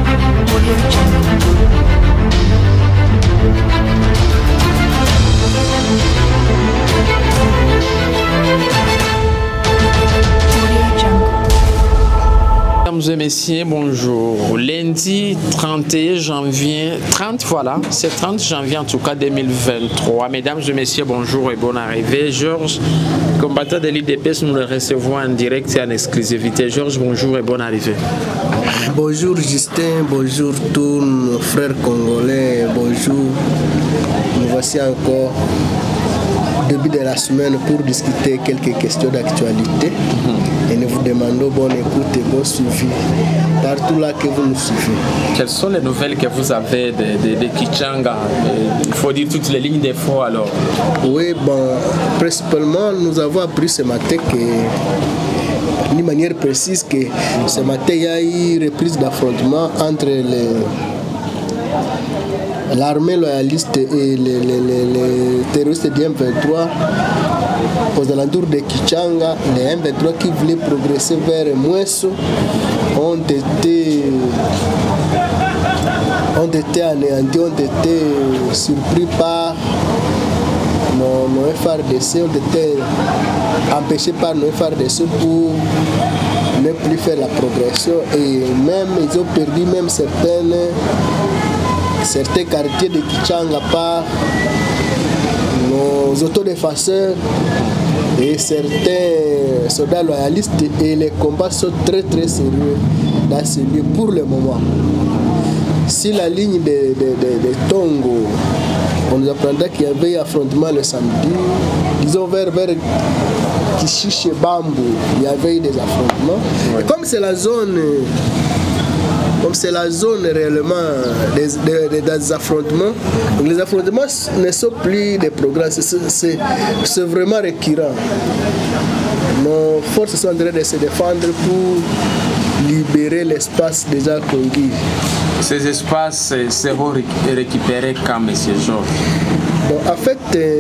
Mesdames et messieurs, bonjour. Lundi 31 janvier, 30 voilà, c'est 30 janvier en tout cas 2023. Mesdames et messieurs, bonjour et bonne arrivée. Georges, combattant de l'IDPS, nous le recevons en direct et en exclusivité. Georges, bonjour et bonne arrivée. Bonjour Justin, bonjour tous nos frères congolais, bonjour. Nous voici encore début de la semaine pour discuter quelques questions d'actualité. Et nous vous demandons bonne écoute et bon suivi partout là que vous nous suivez. Quelles sont les nouvelles que vous avez de Kichanga? Il faut dire toutes les lignes d'info alors. Oui, bon, principalement nous avons appris ce matin que d'une manière précise que ce matin il y a eu reprise d'affrontement entre l'armée loyaliste et les terroristes du M23 aux alentours de Kichanga. Les M23 qui voulaient progresser vers Mouesso ont été anéantis, ont été surpris par nos FARDC, ont été empêchés par nos FARDC pour ne plus faire la progression, et même ils ont perdu même certains quartiers de Kichanga par nos autodéfenseurs et certains soldats loyalistes, et les combats sont très très sérieux dans ce lieu pour le moment. Si la ligne de Tongo, on nous apprendra qu'il y avait un affrontement le samedi, disons vers Kishiche Bambou, il y avait eu des affrontements. Et comme c'est la zone réellement des affrontements, donc les affrontements ne sont plus des programmes, c'est vraiment récurrent. Nos forces sont en train de se défendre pour libérer l'espace déjà conquis. Ces espaces seront récupérés quand, M. Georges? Bon, en fait,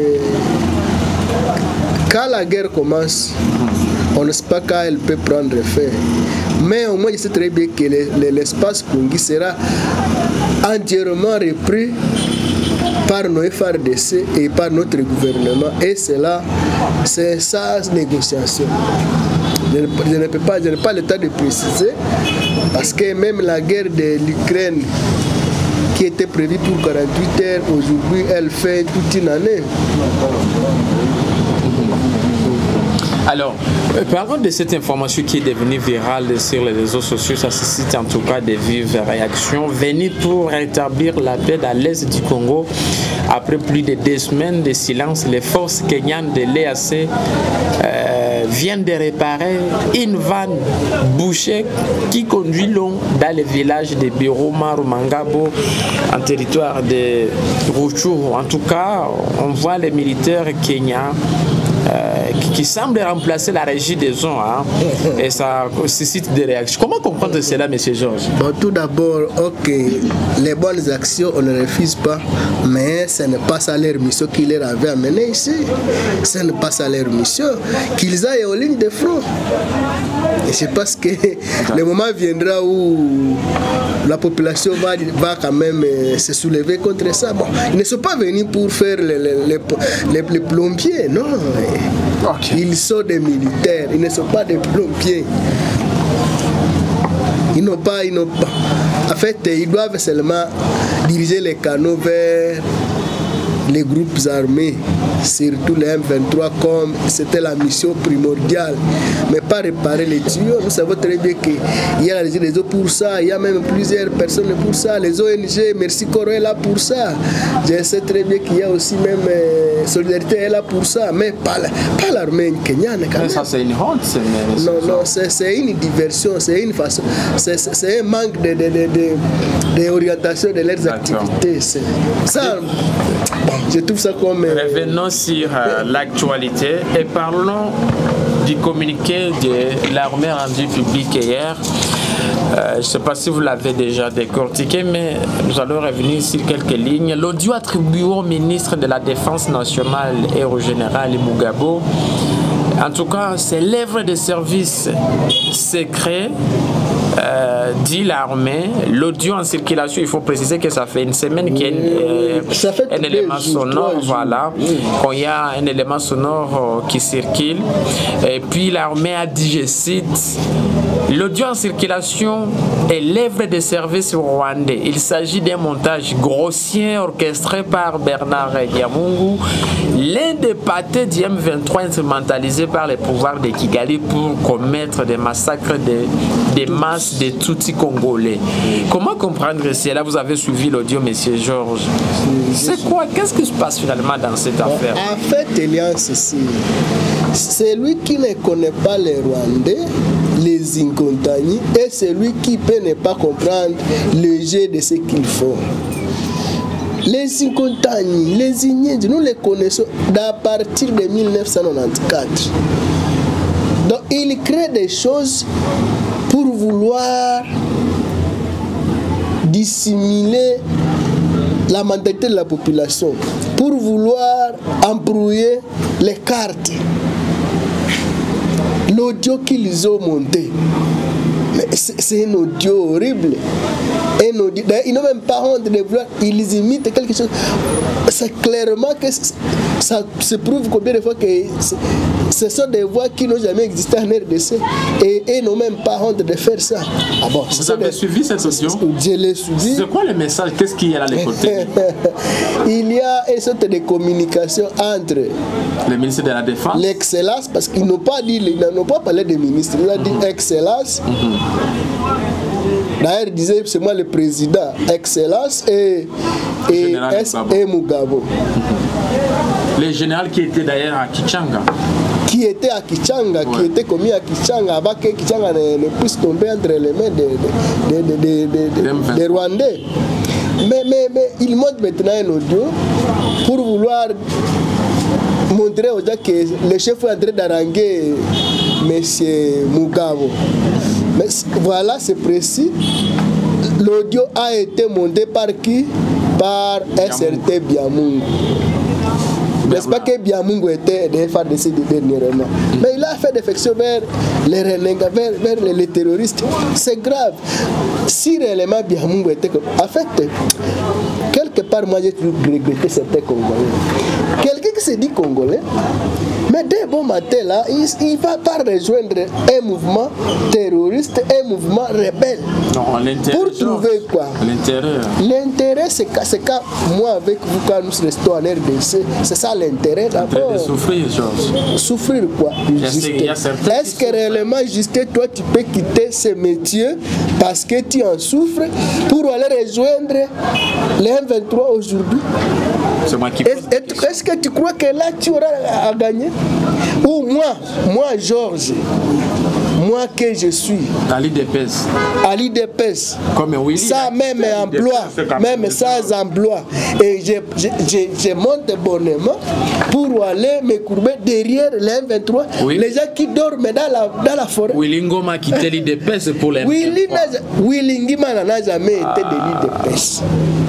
quand la guerre commence, on ne sait pas quand elle peut prendre fin. Mais au moins, je sais très bien que l'espace Congi sera entièrement repris par nos FARDC et par notre gouvernement. Et c'est sa négociation. Je n'ai pas le temps de préciser, parce que même la guerre de l'Ukraine, qui était prévue pour 48 heures, aujourd'hui, elle fait toute une année. Alors, parlons de cette information qui est devenue virale sur les réseaux sociaux. Ça suscite en tout cas des vives réactions. Venir pour rétablir la paix dans l'est du Congo. Après plus de 2 semaines de silence, les forces kenyanes de l'EAC viennent de réparer une vanne bouchée qui conduit long dans le village de Biruma Rumangabo, en territoire de Ruchuru. En tout cas, on voit les militaires kenyans qui semble remplacer la régie des zones, hein, et ça suscite des réactions. Comment comprendre cela, M. Georges? Bon, tout d'abord, ok, les bonnes actions, on ne refuse pas, mais ce n'est pas ça leur mission qu'ils leur avaient amené ici. Ce n'est pas ça leur mission. Qu'ils aillent aux lignes de front. Et je pense que le moment viendra où la population va quand même se soulever contre ça. Bon, ils ne sont pas venus pour faire les plombiers, non. Okay. Ils sont des militaires, ils ne sont pas des plombiers. Ils n'ont pas. En fait, ils doivent seulement diriger les canaux vers les groupes armés, surtout les M23, comme c'était la mission primordiale, mais pas réparer les tuyaux. Nous savons très bien qu'il y a la régie des eaux pour ça, il y a même plusieurs personnes pour ça, les ONG, Merci Coro est là pour ça. Je sais très bien qu'il y a aussi même Solidarité est là pour ça, mais pas l'armée kenyane. Mais ça c'est une honte. Non, c'est une diversion, c'est une façon, c'est un manque d'orientation de leurs activités. Ça, je trouve ça comme... Revenons sur l'actualité et parlons du communiqué de l'armée rendu public hier. Je ne sais pas si vous l'avez déjà décortiqué, mais nous allons revenir sur quelques lignes. L'audio attribué au ministre de la Défense nationale et au général Mugabo. En tout cas, c'est l'œuvre des services secrets dit l'armée. L'audio en circulation, il faut préciser que ça fait une semaine qu'il y a un élément sonore, voilà, quand il y a un élément sonore qui circule. Et puis l'armée a dit, je cite, l'audio en circulation est l'œuvre de service rwandais. Il s'agit d'un montage grossier orchestré par Bernard Yamungu, l'un des pâtés du M23 instrumentalisé par les pouvoirs de Kigali pour commettre des massacres des masses de Tutsis congolais. Comment comprendre cela? Vous avez suivi l'audio, monsieur Georges. C'est quoi? Qu'est-ce qui se passe finalement dans cette affaire? En fait, il y a ceci. Celui qui ne connaît pas les Rwandais, les Incontagni, et celui qui peut ne pas comprendre le jeu de ce qu'ils font. Les Incontagni, les Inyendji, nous les connaissons à partir de 1994. Donc, ils créent des choses pour vouloir dissimuler la mentalité de la population, pour vouloir embrouiller les cartes. L'audio qu'ils ont monté, c'est un audio horrible. Un audio, ils n'ont même pas honte de vouloir, ils imitent quelque chose. C'est clairement que ça se prouve combien de fois que ce sont des voix qui n'ont jamais existé en RDC et ils n'ont même pas honte de faire ça. Ah bon, vous avez suivi cette audio? Je l'ai suivi. C'est quoi le message? Qu'est-ce qu'il y a à l'écouter? Il y a une sorte de communication entre le ministre de la Défense, l'excellence, parce qu'ils n'ont pas dit, ils n'ont pas parlé de ministre, ils ont dit excellence. D'ailleurs, il disait, c'est moi le président, excellence et Mugabo. Le général qui était d'ailleurs à Kichanga. Qui était à Kichanga, ouais. Qui était commis à Kichanga, avant que Kichanga ne puisse tomber entre les mains des Rwandais. Mais il montre maintenant un audio pour vouloir montrer aux gens que le chef est en train d'arranger M. Mugabo. Mais voilà, c'est précis. L'audio a été monté par qui? Par un certain Biamungu. N'est-ce pas que Biamungu était des FARDC dernièrement? Mais il a fait défection vers les renégats, vers les terroristes. C'est grave. Si réellement Biamungu était comme... En fait, quelque part, moi j'ai toujours regretté certains Congolais. Quelqu'un qui se dit Congolais, mais dès bon matin là, il ne va pas rejoindre un mouvement terroriste, un mouvement rebelle. Non, l'intérêt. Pour trouver quoi? L'intérêt. L'intérêt, c'est quand moi avec vous, quand nous restons en RDC, c'est ça l'intérêt d'abord. De souffrir, Georges. Souffrir quoi? Est-ce que réellement, Justin, toi, tu peux quitter ce métier parce que tu en souffres pour aller rejoindre les M23 aujourd'hui? C'est moi qui Est-ce que tu crois que là, tu auras à gagner? Ou moi, Georges, moi que je suis Ali Depes, comme Willy, ça même emploi, même sans emploi, et je monte bonnement pour aller me courber derrière les M23, oui. Les gens qui dorment dans la forêt. Willy Ngoma a quitté l'île de Pes pour les Willy Ngoma n'a jamais été de l'île de Pes.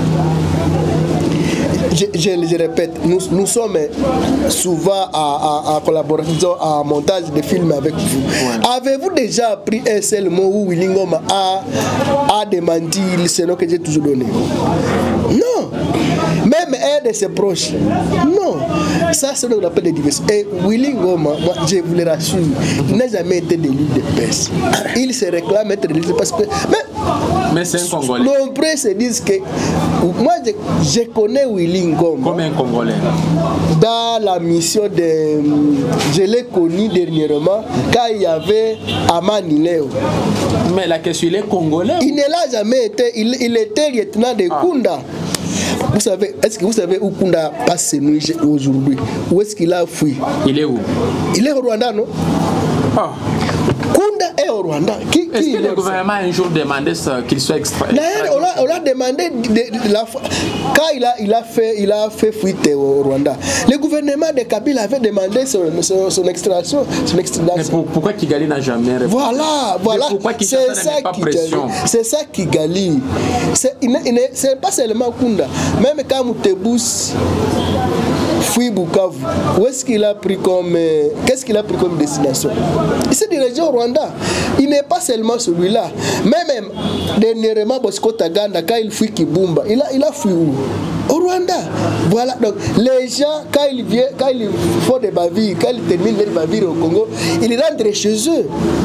Je répète, nous sommes souvent en collaboration, en montage de films avec vous. Ouais. Avez-vous déjà appris un seul mot où Willy Ngoma a démenti le nom que j'ai toujours donné? Non. Même un de ses proches. Non. Ça, c'est ce qu'on appelle des diversités. Et Willy Ngoma, moi, je vous le rassure, il n'a jamais été de l'île de Pes. Il se réclame être de l'île de Pes. Mais c'est un Congolais. Nombreux se disent que moi, je connais Willy Ngoma. Comme un Congolais. Dans la mission de... Je l'ai connu dernièrement quand il y avait Amani Leo. Mais la question, il est Congolais? Il ne l'a jamais été. Il était lieutenant de Kunda. Vous savez, est-ce que vous savez où Kunda passe ses nuits aujourd'hui? Où est-ce qu'il a fui? Il est où? Il est au Rwanda, non? Ah. Kunda est au Rwanda. Est-ce que le gouvernement a un jour demandé qu'il soit extrait? On l'a demandé quand il a fait fuite au Rwanda. Le gouvernement de Kabila avait demandé son extradition. Mais pourquoi Kigali n'a jamais répondu? Voilà. C'est ça Kigali. C'est pas seulement Kunda. Même quand Moutebous fuit Bukavu. Où est-ce qu'il a pris comme qu'est-ce qu'il a pris comme destination? Il s'est dirigé au Rwanda. Il n'est pas seulement celui-là. Même dernièrement Bosco Taganda, quand il fuit Kibumba, il a fui où? Au Rwanda. Voilà, donc les gens, quand ils font des bavires, quand ils terminent les bavires au Congo, ils rentrent chez eux.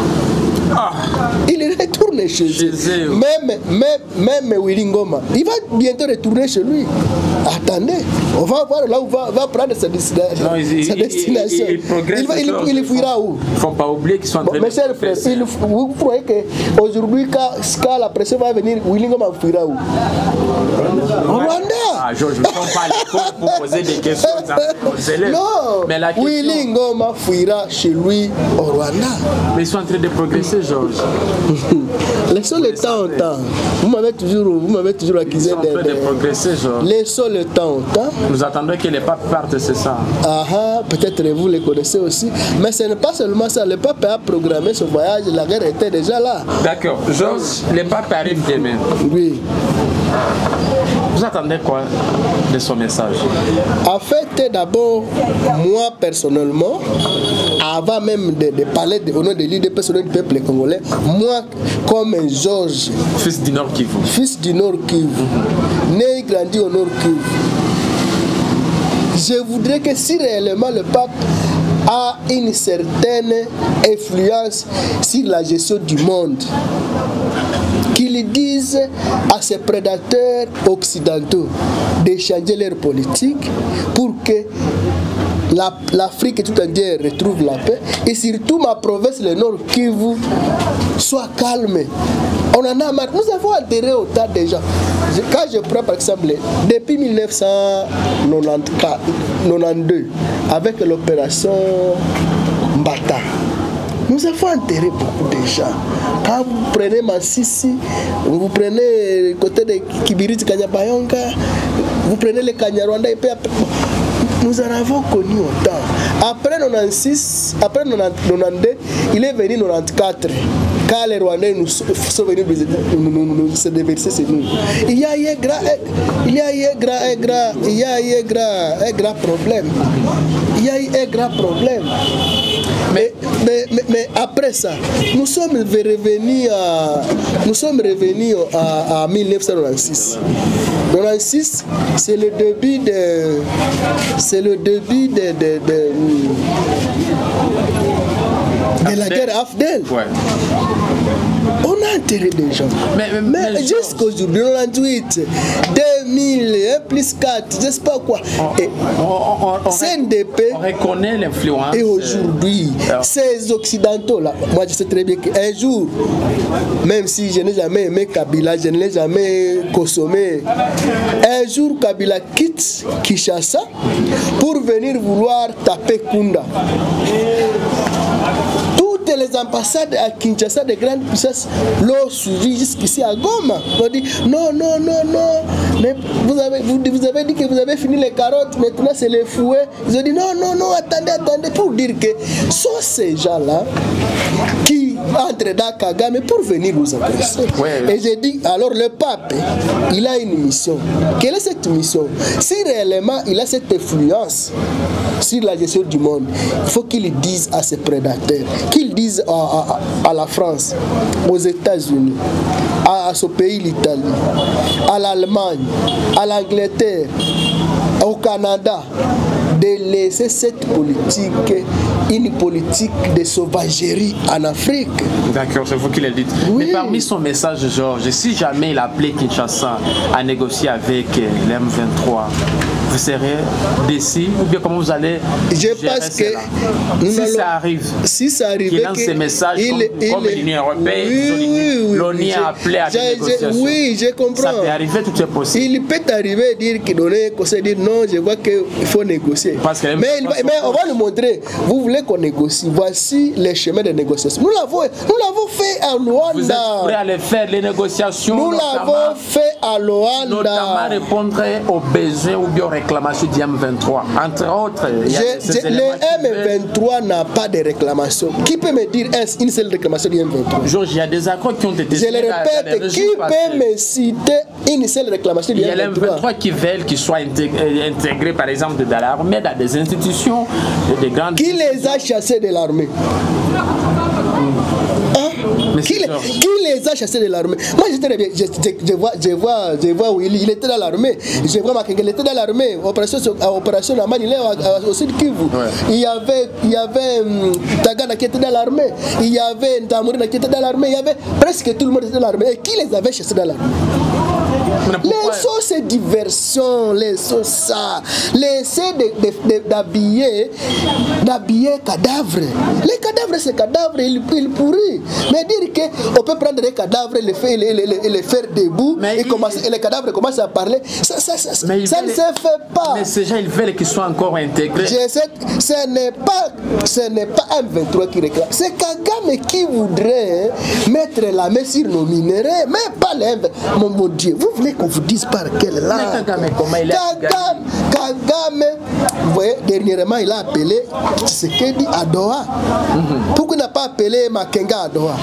Il retourne chez eux. Même Willy Ngoma, il va bientôt retourner chez lui. Attendez, on va voir là où va prendre sa destination. Il fuira où? Il ne faut pas oublier qu'ils sont en train de faire. Vous croyez qu'aujourd'hui, quand la pression va venir, Willy Ngoma fuira où? Au Rwanda. Je ne prends pas l'école pour poser des questions aux élèves. Non, mais la question... Willy Ngoma fuira chez lui au Rwanda. Mais ils sont en train de progresser, Georges. Laissons le temps au temps. Vous m'avez toujours accusé de progresser, Georges. Laissons le temps au temps. Nous attendons que les papes partent, c'est ça. Peut-être vous les connaissez aussi. Mais ce n'est pas seulement ça. Le pape a programmé ce voyage. La guerre était déjà là. D'accord. Georges, les papes arrivent demain. Oui. Vous attendez quoi de son message? En fait, d'abord, moi personnellement, avant même de parler au nom de l'idée personnelle du peuple congolais, moi, comme Georges, fils du Nord Kivu, né et grandi au Nord Kivu, je voudrais que si réellement le pape a une certaine influence sur la gestion du monde, qu'ils disent à ces prédateurs occidentaux de changer leur politique pour que l'Afrique tout entière retrouve la paix et surtout ma province, le Nord Kivu, soit calme. On en a marre. Nous avons enterré autant de gens. Quand je prends par exemple, depuis 1992, avec l'opération Mbata, nous avons enterré beaucoup de gens. Quand vous prenez Massissi, vous prenez le côté de Kibiriti, Kanyabayonga, vous prenez le Kanyarwanda, et puis nous en avons connu autant. Après 96, après 92, il est venu 94. Quand les Rwandais nous sont venus nous se déverser sur nous. Il y a eu un grand problème. Il y a eu un grand problème. Mais après ça, nous sommes revenus à 1996. 1996, c'est le début de la guerre afghane. Ouais. On a enterré des gens. Mais jusqu'aujourd'hui, 98, 2000, 1 plus 4, je ne sais pas quoi. CNDP. On reconnaît l'influence. Et aujourd'hui, ces Occidentaux-là, moi je sais très bien qu'un jour, même si je n'ai jamais aimé Kabila, je ne l'ai jamais consommé, un jour Kabila quitte Kinshasa pour venir vouloir taper Kunda. Les ambassades à Kinshasa de grandes puissances l'ont suivi jusqu'ici à Goma. On dit non, mais vous avez dit que vous avez fini les carottes, maintenant c'est les fouets. Ils ont dit non, attendez, pour dire que sont ces gens-là qui entrent dans Kagame pour venir nous agresser. Ouais. Et j'ai dit, alors le pape, il a une mission. Quelle est cette mission? Si réellement il a cette influence sur la gestion du monde, il faut qu'il dise à ses prédateurs, qu'il dise à la France, aux États-Unis, à ce pays, l'Italie, à l'Allemagne, à l'Angleterre, au Canada, de laisser cette politique, une politique de sauvagerie en Afrique. D'accord, c'est vous qui le dites. Oui. Mais parmi son message, Georges, si jamais il appelait Kinshasa à négocier avec l'M23, vous serez déçu ou bien comment vous allez gérer cela? Si ça arrive, qu'il lance ces messages comme l'Union européenne, l'ONU a appelé à des négociations. Oui, je comprends. Ça peut arriver, tout est possible. Il peut arriver à dire qu'il donne conseil, dire non, je vois qu'il faut négocier. Mais on va nous montrer. Vous voulez qu'on négocie? Voici les chemins de négociation. Nous l'avons fait à Luanda. Vous êtes prêts à aller faire les négociations? Nous l'avons fait à Luanda. Notamment répondre aux besoins ou bien aux réclamations du M23. Entre autres, il y a le M23 n'a pas de réclamation. Qui peut me dire une seule réclamation du M23? Georges, il y a des accords qui ont été signés. Je le répète, qui peut me citer une seule réclamation du M23? Il y a le M23 qui veulent qu'ils soient intégrés, par exemple, dans l'armée, dans des institutions, des grandes... Qui les a chassés de l'armée? Qui les a chassés de l'armée? Moi je vois où il était dans l'armée. Je vois Makenge, il était dans l'armée. Opération Amani, il est au sud Kivu. Ouais. Il y avait Tagana qui était dans l'armée. Il y avait Ntamurina qui était dans l'armée. Il y avait presque tout le monde était dans l'armée. Et qui les avait chassés dans l'armée? Laissons ces diversions, laissons ça. Laissez d'habiller cadavres. Les cadavres, c'est cadavres, ils pourrissent. Mais dire qu'on peut prendre des cadavres et les faire debout et les cadavres commencent à parler, ça ne se fait pas. Mais ces gens, ils veulent qu'ils soient encore intégrés. Ce n'est pas M23 qui réclame. C'est Kagame qui voudrait mettre la main sur nos minéraux, mais pas les M23. Mon Dieu, vous voulez qu'on vous dise par quelle langue? Kagame, vous voyez, dernièrement, il a appelé Tshisekedi à Doha. Pourquoi il n'a pas appelé Makenga à Doha?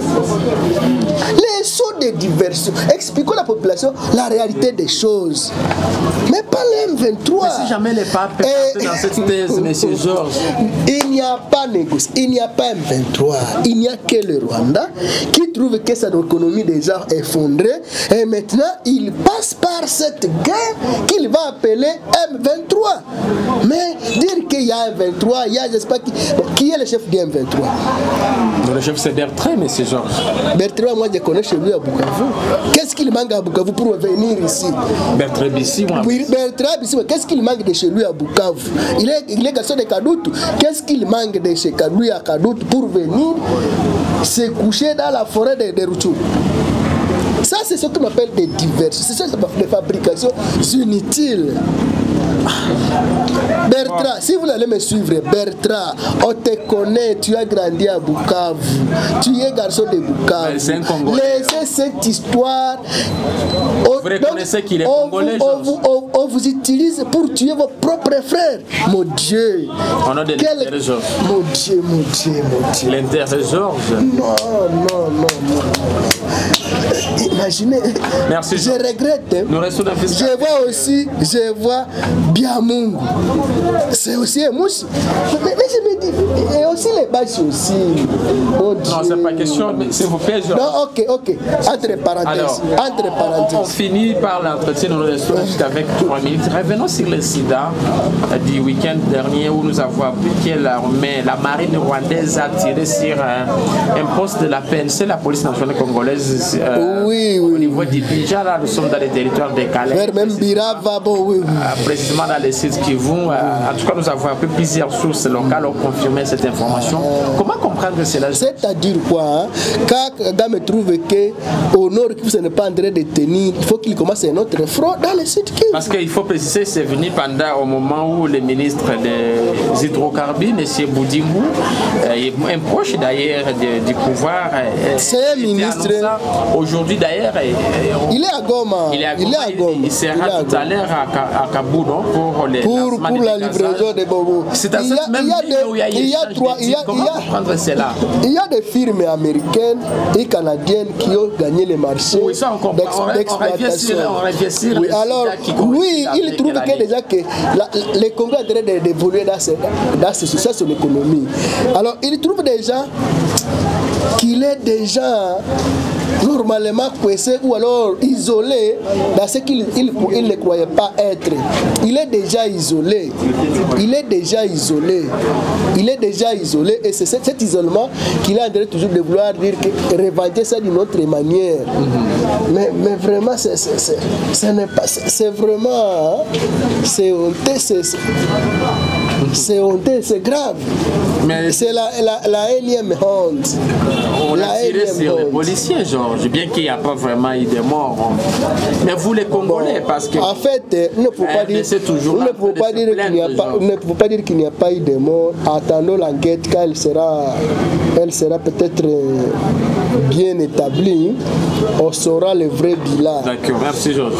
Les sauts de diversion. Expliquons à la population la réalité des choses. Mais pas le M23. Mais si jamais les papes dans cette thèse, M. Georges. Il n'y a pas négocié, il n'y a pas M23. Il n'y a que le Rwanda qui trouve que sa économie déjà effondrée. Et maintenant, il passe par cette guerre qu'il va appeler M23. Mais dire qu'il y a M23, il y a, j'espère, qui est le chef du M23? Le chef, c'est Bertrand, M. Georges. Bertrand, moi je connais chez lui à Bukavu. Qu'est-ce qu'il manque à Bukavu pour venir ici? Bertrand Bissi, moi. Oui, Bertrand Bissi, qu'est-ce qu'il manque de chez lui à Bukavu? Il est garçon de Kadoutou. Qu'est-ce qu'il manque de chez lui à Kadoutou pour venir se coucher dans la forêt de Rutshuru? Ça, c'est ce qu'on appelle des diverses. C'est ça, des fabrications inutiles. Bertrand, si vous allez me suivre, Bertrand, on te connaît, tu as grandi à Bukavu, tu es garçon de Bukavu. Laissez cette histoire. Vous reconnaissez qu'il est congolais, on vous utilise pour tuer vos propres frères. Mon Dieu. On a des l'intérêt, Georges. Mon Dieu. L'intérêt, Georges. Non. Imaginez. Merci. Je regrette. Nous restons dans je vois Biamungu. C'est aussi un mousse. Mais je me dis, et aussi les bâches aussi. Non, c'est pas question, mais s'il vous plaît, Georges. Non, ok. Entre parenthèses. On finit par l'entretien, nous restons avec 3 minutes. Revenons sur l'incident du week-end dernier où nous avons appris que la marine rwandaise a tiré sur un poste de la PNC, la police nationale congolaise. Oui. Au niveau du Bija, là, nous sommes dans les territoires décalés. Même Birava, oui. Précisément dans les sites qui vont. En tout cas, nous avons appris plusieurs sources locales ont confirmé cette information. Comment comprendre cela? C'est-à-dire quoi? Quand Kagame trouve qu'au nord, ce n'est pas en train de tenir, il faut qu'il commence un autre front dans les sites qui. Parce qu'il faut préciser, c'est venu pendant au moment où le ministre des hydrocarbures, M. Boudingou, un proche d'ailleurs du pouvoir, c'est un ministre. Aujourd'hui d'ailleurs, il est à Goma. Il sera tout à l'heure à Kaboul pour la livraison des bobos. C'est dans cette même ligne où il y a comment comprendre cela? Il y a des firmes américaines et canadiennes qui ont gagné les marchés d'exploitation. Oui, alors, oui, il trouve que déjà que les Congolais ont en train d'évoluer dans son économie. Alors, il trouve déjà qu'il est déjà normalement coincé ou alors isolé dans ce qu'il ne croyait pas être. Il est déjà isolé. Et c'est cet isolement qu'il a en train toujours de vouloir dire que revendiquer ça d'une autre manière. Mais vraiment, ce n'est pas. C'est vraiment. C'est honteux. C'est honteux, c'est grave. Mais c'est la énième honte. On a tiré sur les policiers, Georges, bien qu'il n'y a pas vraiment eu de morts. Mais vous les Congolais, parce que... En fait, on ne peut pas dire qu'il n'y a pas eu de morts. Attendons l'enquête quand elle sera peut-être bien établi, on saura le vrai bilan. D'accord, merci Georges.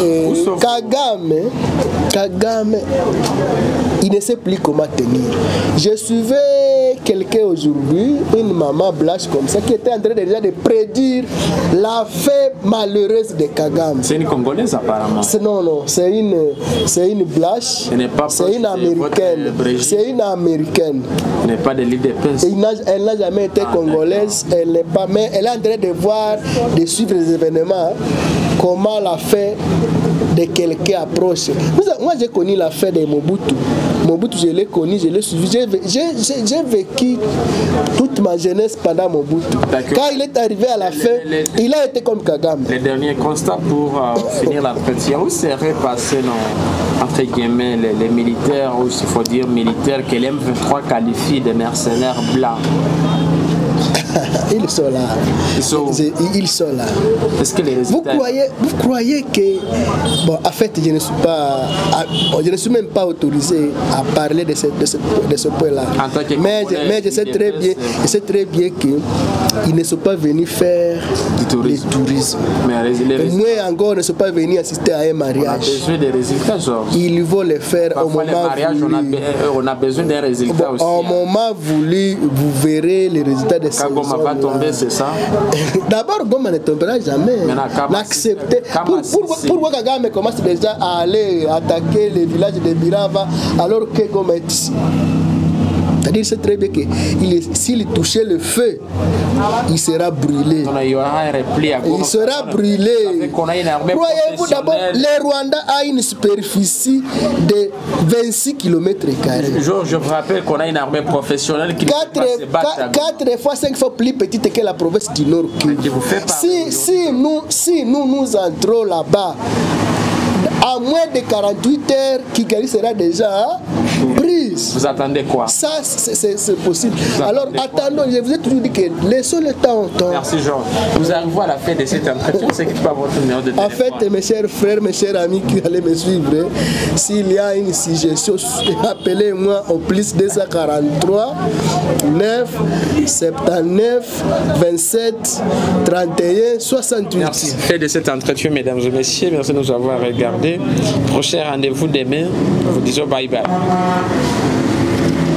Kagame, il ne sait plus comment tenir. Je suivais quelqu'un aujourd'hui, une maman blanche comme ça, qui était en train déjà de prédire la fin malheureuse de Kagame. C'est une Congolaise apparemment. Non, c'est une blanche, c'est une américaine. C'est une américaine. Elle n'est pas de l'IDPS. Elle n'a jamais été congolaise, elle n'est pas, mais elle est en train de voir, de suivre les événements, comment la fin de quelqu'un approche. Moi j'ai connu l'affaire de Mobutu. Mobutu, je l'ai connu, je l'ai suivi. J'ai vécu toute ma jeunesse pendant Mobutu. Quand il est arrivé à la fin, il a été comme Kagame. Le dernier constat pour finir l'entretien, où serait passé entre guillemets les militaires, ou s'il faut dire militaires, que l'M23 qualifie de mercenaires blancs? Ils sont là. Ils sont là. Est-ce que les résultats... Vous croyez que... Bon, en fait, je ne suis même pas autorisé à parler de ce point-là. Mais je sais très bien qu'ils ne sont pas venus faire du tourisme. Moi, encore, ne sont pas venus assister à un mariage. On a besoin des résultats, Georges. Ils vont le faire au moment voulu. On a besoin d'un résultat aussi. Au moment voulu, vous verrez les résultats de ces Goma va tomber, c'est ça? D'abord, Goma ne tombera jamais. L'accepter. Pourquoi Kagame commence déjà à aller attaquer les villages de Birava alors que Goma est ici? C'est-à-dire, c'est très bien que s'il touchait le feu, il sera brûlé. Il sera brûlé. Croyez-vous d'abord, le Rwanda a une superficie de 26 km². Je vous rappelle qu'on a une armée professionnelle qui 4 fois 5 fois plus petite que la province du Nord. Si nous entrons là-bas, à moins de 48 heures, Kigali sera déjà prise. Vous attendez quoi? Ça, c'est possible. Alors, attendons, je vous ai toujours dit que laissons le temps au temps. Merci, Georges. Nous arrivons à la fin de cette entretien. C'est qui pas votre numéro de téléphone? En fait, mes chers frères, mes chers amis qui allaient me suivre, s'il y a une suggestion, appelez-moi au plus 243 9 79 27 31 68. Merci. Fin de cet entretien, mesdames et messieurs. Merci de nous avoir regardés. Prochain rendez-vous demain. Nous vous disons bye bye.